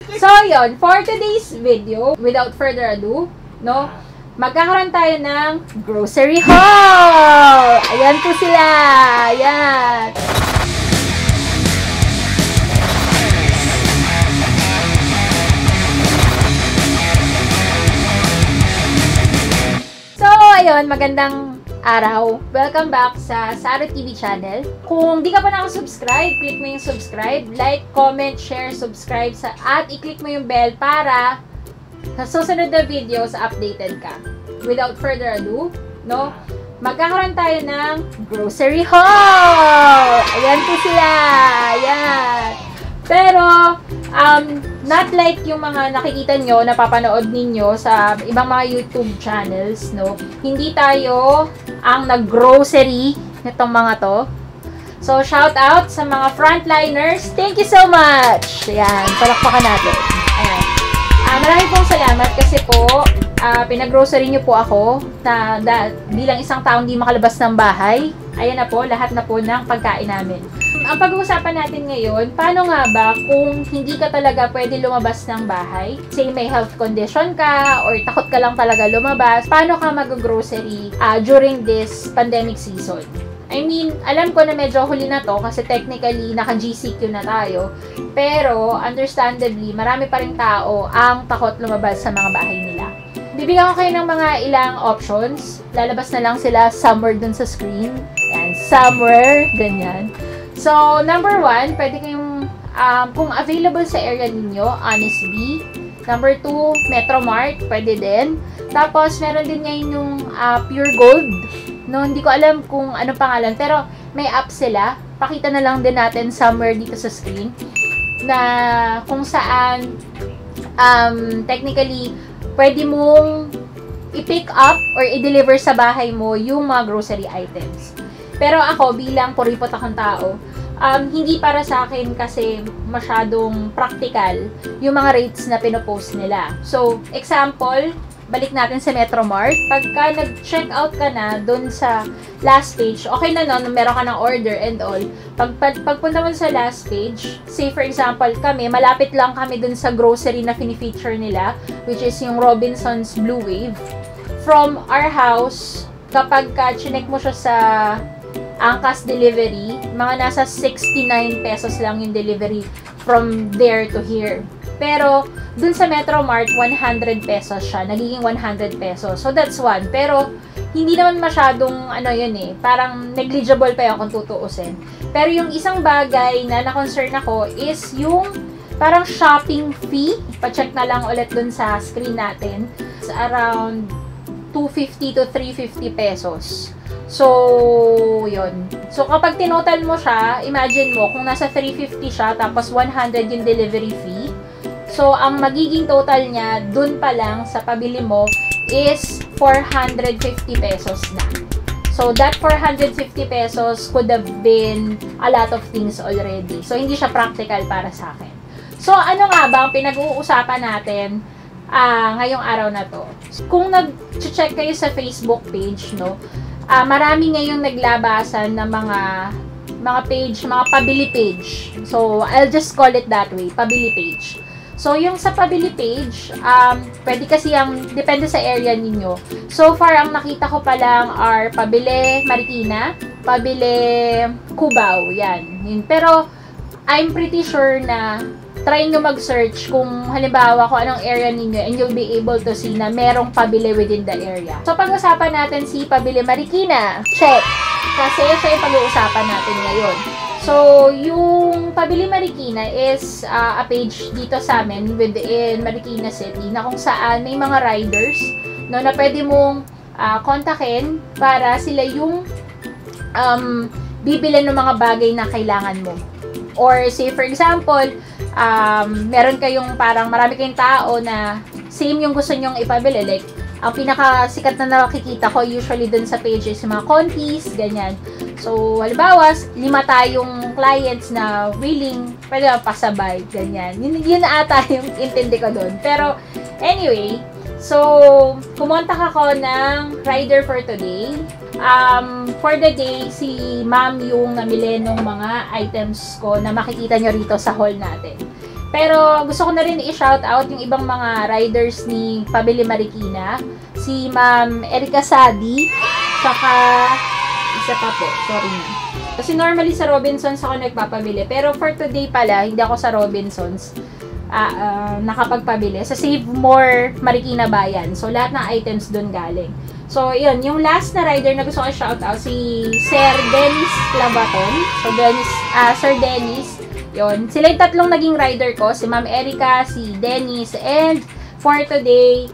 So, yun. For today's video, without further ado, no, magkakaroon tayo ng grocery haul! Ayan po sila! Ayan! So, ayun, magandang araw. Welcome back sa Saro TV channel. Kung di ka pa nakasubscribe, click mo yung subscribe, like, comment, share, subscribe, at i-click mo yung bell para sa susunod na videos updated ka. Without further ado, no, magkakaroon tayo ng grocery haul! Ayan po sila! Ayan! Pero, not like yung mga nakikita nyo, napapanood ninyo sa ibang mga YouTube channels, no? Hindi tayo ang nag-grocery nitong mga to. So, shout out sa mga frontliners. Thank you so much! Ayan, palakpakan natin. Ayan. Maraming pong salamat kasi po, pinag-grocery nyo po ako na bilang isang taong di makalabas ng bahay. Ayan na po, lahat na po ng pagkain namin. Ang pag-uusapan natin ngayon, paano nga ba kung hindi ka talaga pwede lumabas ng bahay? Say may health condition ka or takot ka lang talaga lumabas, paano ka mag-grocery during this pandemic season? I mean, alam ko na medyo huli na to kasi technically naka-GCQ na tayo. Pero, understandably, marami pa rin tao ang takot lumabas sa mga bahay nila. Bibigyan ko kayo ng mga ilang options. Lalabas na lang sila somewhere dun sa screen. Yan, somewhere, ganyan. So, number 1, pwede kayong, kung available sa area ninyo, Honest Bee. Number 2, Metro Mart, pwede din. Tapos, meron din ngayon yung Pure Gold. No, hindi ko alam kung anong pangalan, pero may app sila. Pakita na lang din natin somewhere dito sa screen na kung saan technically pwede mong i-pick up or i-deliver sa bahay mo yung mga grocery items. Pero ako, bilang kuripot akong tao, hindi para sa akin kasi masyadong practical yung mga rates na pinopost nila. So, example, balik natin sa Metro Mart. Pagka nag-check out ka na dun sa last page, okay na no, meron ka ng order and all. Pagpunta mo sa last page, say for example, kami, malapit lang kami dun sa grocery na fini-feature nila, which is yung Robinson's Blue Wave. From our house, kapag chinek mo siya sa Angkas Delivery, mga nasa 69 pesos lang yung delivery from there to here. Pero, dun sa Metro Mart, 100 pesos siya. Nagiging 100 pesos. So, that's one. Pero, hindi naman masyadong, yun eh, parang negligible pa yun kung tutuusin. Pero, yung isang bagay na na-concern ako is yung parang shopping fee. Pa-check na lang ulit dun sa screen natin. It's around 250 to 350 pesos. So, yun. So, kapag tinotal mo siya, imagine mo, kung nasa 350 siya, tapos 100 yung delivery fee. So, ang magiging total niya, dun pa lang sa pabili mo, is 450 pesos na. So, that 450 pesos could have been a lot of things already. So, hindi siya practical para sa akin. So, ano nga ba ang pinag-uusapan natin ngayong araw na to? Kung nag-check kayo sa Facebook page, no, marami ngayong naglabasan ng mga page, mga pabili page. So, I'll just call it that way, pabili page. So, yung sa pabili page, pwede kasi depende sa area ninyo. So far, ang nakita ko pa lang are pabili Marikina, pabili Cubao, yan. Pero, I'm pretty sure na try nyo mag-search kung halimbawa kung anong area ninyo and you'll be able to see na merong pabili within the area. So, pag-usapan natin si pabili Marikina. Check! Kasi siya yung pag-uusapan natin ngayon. So, yung Pabili Marikina is a page dito sa amin within Marikina City na kung saan may mga riders no, na pwede mong kontakin para sila yung bibili ng mga bagay na kailangan mo. Or say for example, meron kayong parang marami kayong tao na same yung gusto nyong ipabili. Like, ang pinakasikat na nakikita ko usually dun sa page is mga contis, ganyan. So, halimbawa, 5 tayong clients na willing, pwede pasabay, ganyan. Yun na ata yung intindi ko dun. Pero, anyway, so, kumontak ako ng rider for today. For the day, si ma'am yung namili ng mga items ko na makikita nyo rito sa haul natin. Pero gusto ko na rin i-shout out yung ibang mga riders ni Pabili Marikina. Si Ma'am Erica Sadi, saka isa pa po, sorry na. Kasi normally sa Robinsons ako nagpapabili. Pero for today pala, hindi ako sa Robinsons nakapagpabili. Sa Save More Marikina Bayan. So, lahat ng items dun galing. So, yun. Yung last na rider na gusto ko shout out, si Sir Dennis Clabaton. So, Sir Dennis. Yun. Sila yung tatlong naging rider ko. Si Ma'am Erica, si Dennis, and for today,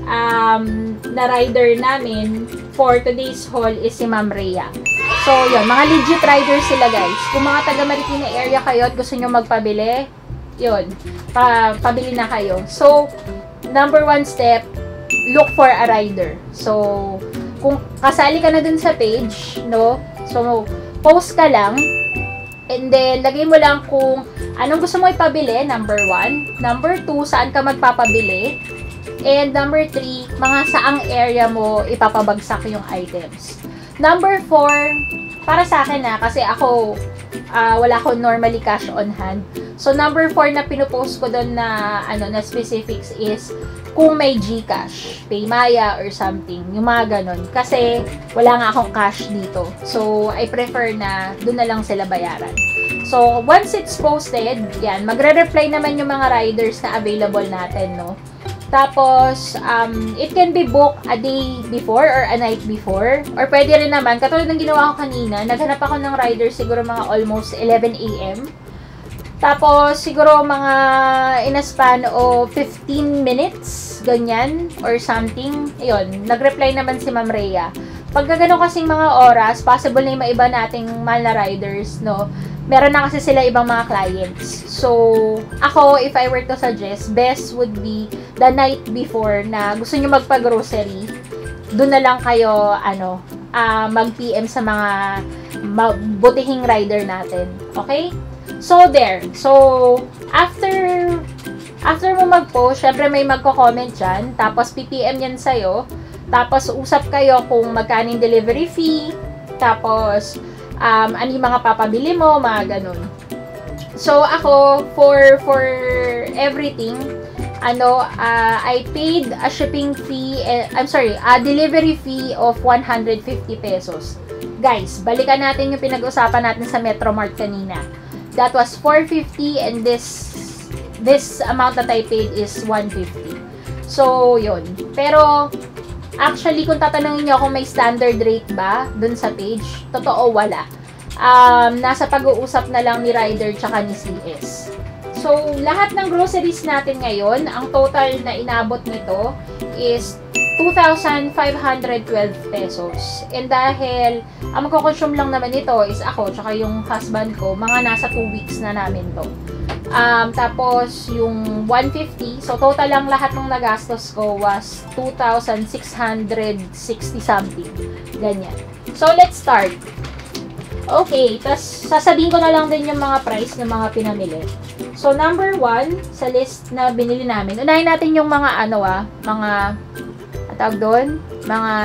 na rider namin for today's haul is si Ma'am Rhea. So, yun. Mga legit riders sila, guys. Kung mga taga Marikina area kayo at gusto nyo magpabili, yun. Pabili na kayo. So, number one step, look for a rider. So, kung kasali ka na dun sa page, no? So, post ka lang. And then, lagay mo lang kung anong gusto mo ipabili, number 1. Number 2, saan ka magpapabili. And number 3, mga saang area mo ipapabagsak yung items. Number 4, para sa akin kasi ako, wala akong normally cash on hand. So, number 4 na pinupost ko doon na, na specifics is kung may GCash, Paymaya, or something. Yung mga ganon. Kasi, wala nga akong cash dito. So, I prefer na doon na lang sila bayaran. So, once it's posted, yan, magre-reply naman yung mga riders na available natin, no? Tapos, it can be booked a day before or a night before. Or pwede rin naman, katulad ng ginawa ko kanina, naghanap ako ng rider siguro mga almost 11 AM. Tapos, siguro mga in a span of 15 minutes, ganyan, or something. Ayun, nag-reply naman si Ma'am Rhea. Pag gano'n kasing mga oras, possible na yung iba nating mahal na riders, no? Meron na kasi sila ibang mga clients. So, ako, if I were to suggest, best would be the night before na gusto nyo magpa-grocery. Doon na lang kayo, mag-PM sa mga butihing rider natin. Okay? So, there. So, after mo mag-post, syempre may magko-comment dyan. Tapos, PPM yan sa'yo. Tapos, usap kayo kung magkano yung delivery fee. Tapos, ano yung mga papabili mo, mga ganun. So, ako, for everything, I paid a shipping fee, a delivery fee of 150 pesos. Guys, balikan natin yung pinag-usapan natin sa Metromart kanina. That was 450 and this amount that I paid is 150. So, yun. Pero, actually, kung tatanungin nyo kung may standard rate ba dun sa page, totoo, wala. Nasa pag-uusap na lang ni rider tsaka ni CS. So, lahat ng groceries natin ngayon, ang total na inabot nito is 2,512 pesos. And dahil, ang magko-consume lang naman nito is ako, tsaka yung husband ko, mga nasa 2 weeks na namin to. Tapos, yung 150, so total lang lahat ng nagastos ko was 2,660 something. Ganyan. So, let's start. Okay, tas sasabihin ko na lang din yung mga price ng mga pinamili. So, number 1 sa list na binili namin. Unahin natin yung mga tawag doon, mga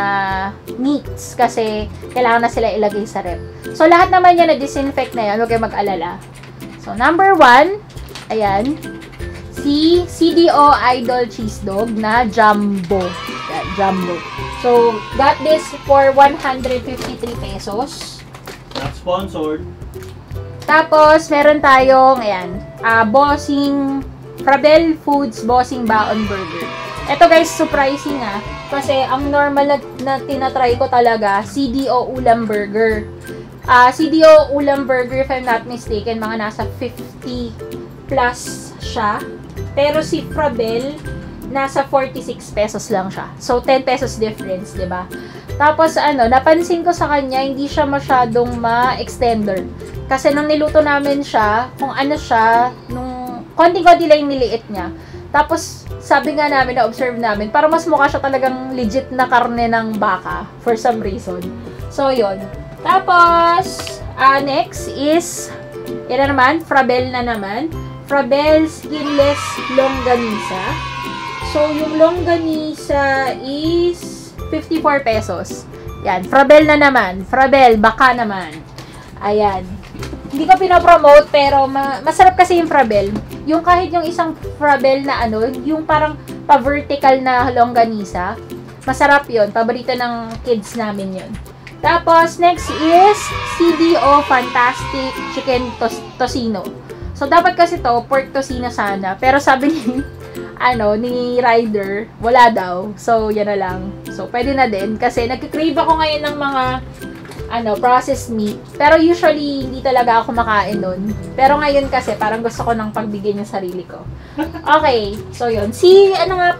meats kasi kailangan na sila ilagay sa rep. So, lahat naman yan na-disinfect na yan. Huwag kayo mag-alala. So, number 1, ayan, si CDO Idol Cheese Dog na Jumbo. Yan, Jumbo. So, got this for 153 pesos. Not sponsored. Tapos, meron tayong, ayan, Bossing, Frabel Foods Bossing Baon Burger. Ito guys, surprising kasi ang normal na tinatry ko talaga, CDO Ulam Burger. CDO Ulam Burger, if I'm not mistaken, mga nasa 50 plus siya. Pero si Frabel, nasa 46 pesos lang siya. So, 10 pesos difference, diba? Tapos, napansin ko sa kanya, hindi siya masyadong ma-extender. Kasi nung niluto namin siya, kung ano siya, nung konti-konti lang yung niliit niya. Tapos, sabi nga namin, na-observe namin, parang mas mukha siya talagang legit na karne ng baka for some reason. So, yun. Tapos, next is, yan na naman, Frabel na naman. Frabel Skinless Longganisa. So, yung longganisa is 54 pesos. Yan, Frabel na naman. Frabel, baka naman. Ayan. Hindi ko pinopromote, pero masarap kasi yung Frabel. Yung kahit yung isang Frabel na ano, yung parang pa-vertical na longganisa. Masarap yun. Paborito ng kids namin yun. Tapos, next is CDO Fantastic Chicken Tocino. So, dapat kasi to, pork tocino sana. Pero sabi ni, ni Ryder, wala daw. So, yan na lang. So, pwede na din. Kasi nagkikrave ako ngayon ng mga processed meat. Pero usually, hindi talaga ako makain nun. Pero ngayon kasi, parang gusto ko nang pagbigyan yung sarili ko. Okay. So, yun. Si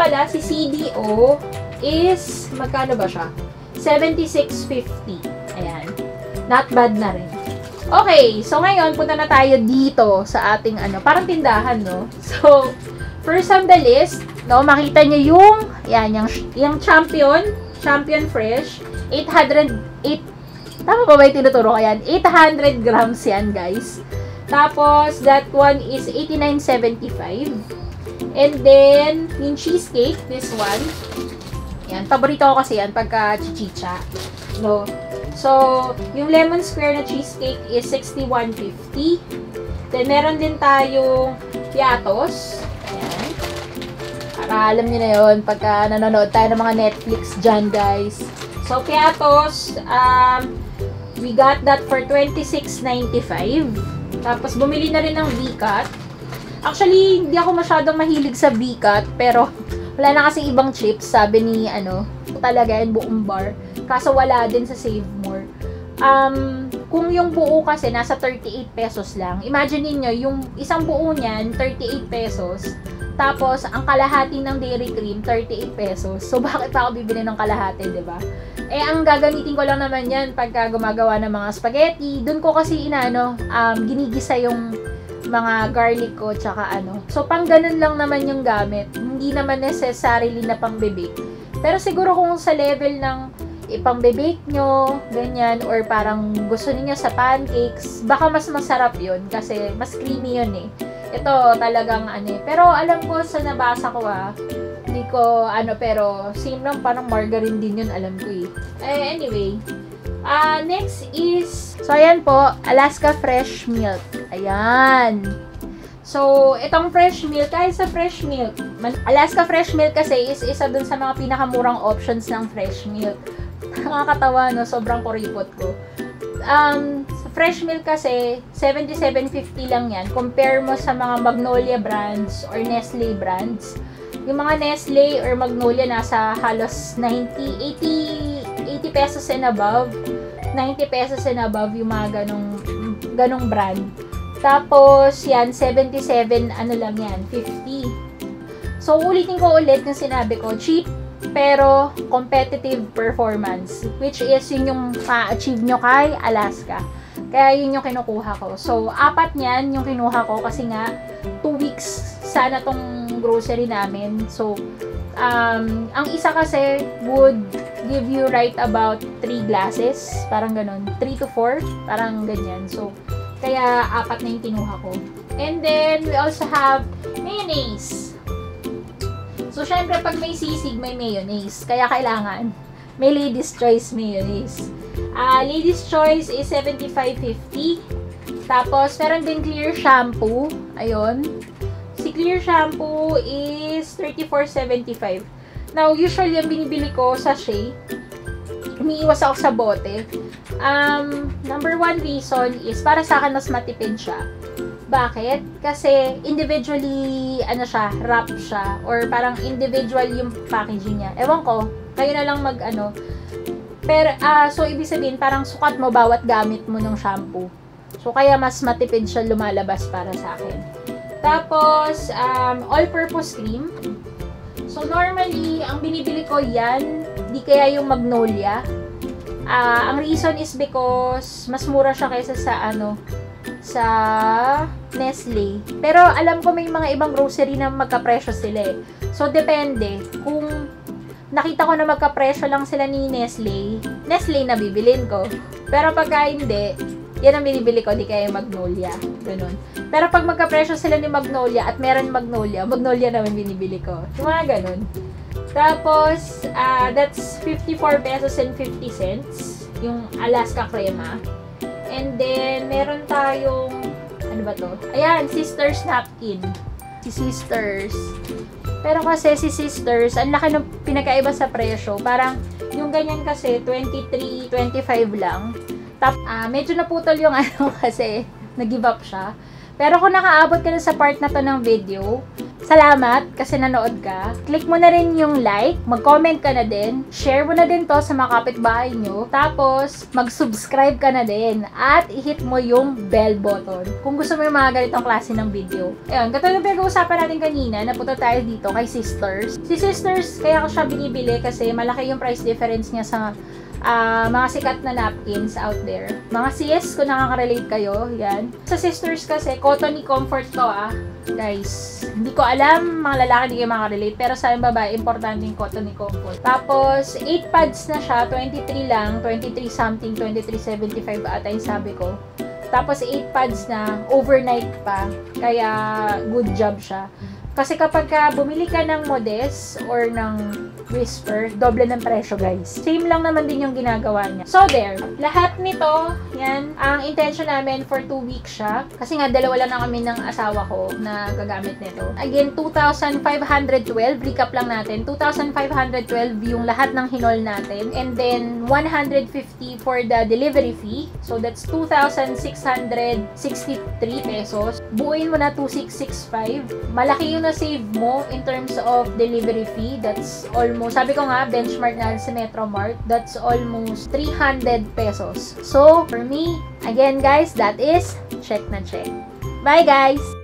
CDO is, magkano ba siya? 76.50. Ayan. Not bad na rin. Okay. So, ngayon, punta na tayo dito sa ating, parang tindahan, no? So, first on the list, no, makita nyo yung Champion Fresh, 808. Tama ba yung tinuturo ko yan? 800 grams yan, guys. Tapos, that one is 89.75. And then, yung cheesecake, this one. Yan, paborito ko kasi yan pagka chichicha. No? So, yung lemon square na cheesecake is 61.50. Then, meron din tayong piatos. Ayan. Para alam nyo na yun pagka nanonood tayo ng mga Netflix dyan, guys. So, piatos, we got that for 26.95. Tapos, bumili na rin ng V-Cut. Actually, hindi ako masyadong mahilig sa V-Cut, pero wala na kasing ibang chips, sabi ni, talaga yung buong bar. Kaso wala din sa Save More. Kung yung buo kasi, nasa 38 pesos lang. Imagine niyo yung isang buo niyan, 38 pesos. Tapos, ang kalahati ng dairy cream, 38 pesos. So, bakit pa ako bibili ng kalahati, diba? Ang gagamitin ko lang naman yan pagka gumagawa ng mga spaghetti. Doon ko kasi ginigisa yung mga garlic ko, tsaka So, pang ganun lang naman yung gamit. Hindi naman necessarily na pang bebake. Pero siguro kung sa level ng ipang bebake nyo, ganyan, or parang gusto niyo sa pancakes, baka mas masarap yun kasi mas creamy yun eh. Ito talagang pero alam ko sa nabasa ko hindi ko pero same lang, parang margarine din yun, alam ko eh. Anyway, next is, so ayan po, Alaska Fresh Milk. Ayan. So, itong fresh milk, kahit sa fresh milk, Alaska Fresh Milk kasi is isa dun sa mga pinakamurang options ng fresh milk. Nakakatawa, no? Sobrang kuripot ko. Sa fresh milk kasi, 77.50 lang yan. Compare mo sa mga Magnolia brands or Nestle brands. Yung mga Nestle or Magnolia nasa halos 80 pesos and above. 90 pesos and above yung mga ganong brand. Tapos, yan, 77, lang yan, 50. So, ulitin ko ulit yung sinabi ko, cheap, pero competitive performance, which is yun yung ma-achieve nyo kay Alaska. Kaya yun yung kinukuha ko. So, 4 niyan yung kinuha ko kasi nga 2 weeks sana tong grocery namin. So, ang isa kasi would give you right about 3 glasses. Parang ganun. 3 to 4. Parang ganyan. So, kaya 4 na yung kinuha ko. And then, we also have mayonnaise. So, syempre, pag may sisig, may mayonnaise. Kaya kailangan may Lady's Choice mayonnaise. Lady's Choice is 75.50. Tapos, meron din Clear Shampoo. Ayun. Si Clear Shampoo is 34.75. Now, usually, ang binibili ko sa sachet. Umiiwas ako sa bote. Number 1 reason is para sa akin mas matipid siya. Bakit? Kasi individually, wrap siya. Or parang individual yung packaging niya. Ewan ko, kayo na lang Pero, so ibig sabihin, parang sukat mo bawat gamit mo ng shampoo. So, kaya mas matipid siya lumalabas para sa akin. Tapos, all-purpose cream. So, normally, ang binibili ko yan, di kaya yung Magnolia. Ang reason is because mas mura siya kaysa sa Nestle. Pero alam ko may mga ibang grocery na magkapresyo sila eh. So, depende. Kung nakita ko na magkapresyo lang sila ni Nestle na bibilin ko. Pero pagka hindi, yan ang binibili ko, di kaya Magnolia. Ganun. Pero pag magkapresyo sila ni Magnolia at meron Magnolia naman binibili ko. Yung mga ganun. Tapos, that's 54 pesos and 50 cents. Yung Alaska Crema. And then, meron tayong, ano ba to? Ayan, Sisters napkin. Si Sisters. Pero kasi si Sisters, ang laki ng pinakaiba sa presyo. Parang, yung ganyan kasi, 23, 25 lang. Medyo naputol yung ano kasi, nag-give up siya. Pero kung nakaabot ka na sa part na to ng video, salamat kasi nanood ka. Click mo na rin yung like, mag-comment ka na din, share mo na din to sa mga kapitbahay nyo, tapos mag-subscribe ka na din at i-hit mo yung bell button kung gusto mo yung mga ganitong klase ng video. Ayun, katulad ng pinag-uusapan natin kanina, napunta tayo dito kay Sisters. Si Sisters, kaya ko siya binibili kasi malaki yung price difference niya sa mga sikat na napkins out there. Mga sis, kung nakaka-relate kayo, yan. Sa Sisters kasi, Cotton Comfort to guys. Hindi ko alam, mga lalaki hindi kayo makaka-relate, pero sa babae, importante yung Cotton Comfort. Tapos, 8 pads na siya, 23 lang, 23 something, 23.75 ata yung sabi ko. Tapos, 8 pads na, overnight pa, kaya good job siya. Kasi kapag bumili ka ng Modest or ng Whisper, doble ng presyo guys. Same lang naman din yung ginagawa niya. So there, lahat nito, yan, ang intention namin for 2 weeks siya. Kasi nga, dalawa lang na kami ng asawa ko na gagamit nito. Again, 2,512, recap lang natin, 2,512 yung lahat ng hinol natin. And then, 150 for the delivery fee. So that's 2,663 pesos. Buuin mo na 2,665. Malaki yung na-save mo in terms of delivery fee. That's almost, sabi ko nga, benchmark na sa Metro Mart, that's almost 300 pesos. So, for me, again guys, that is check na check. Bye guys!